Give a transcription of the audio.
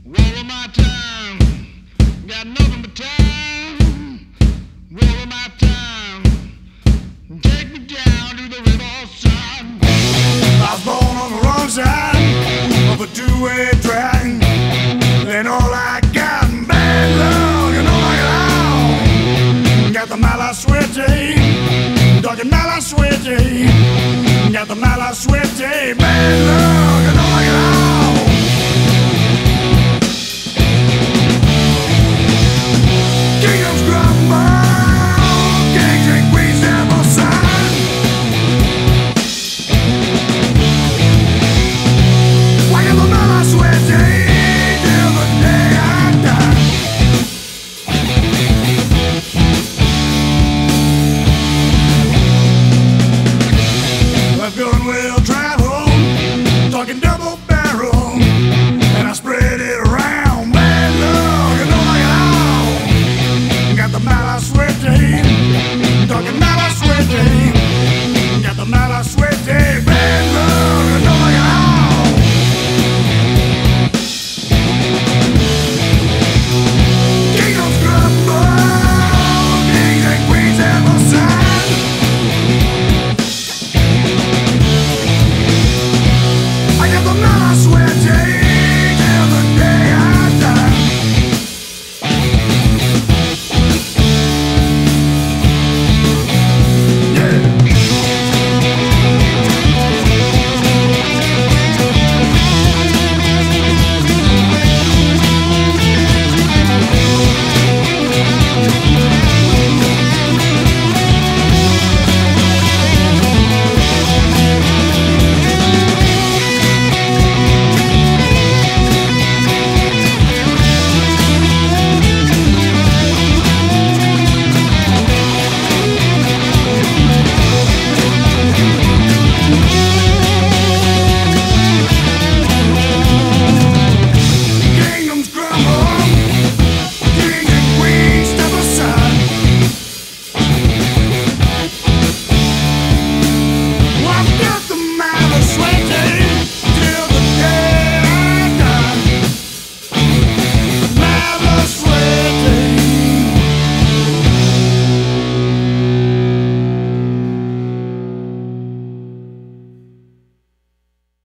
Roll of my time, got nothing but time. Roll of my time, take me down to the riverside. I was born on the wrong side of a two-way track, and all I got bad luck, and all I got, got the mala switchy, doggy mala switchy, got the mala switchy, bad luck, and all I got.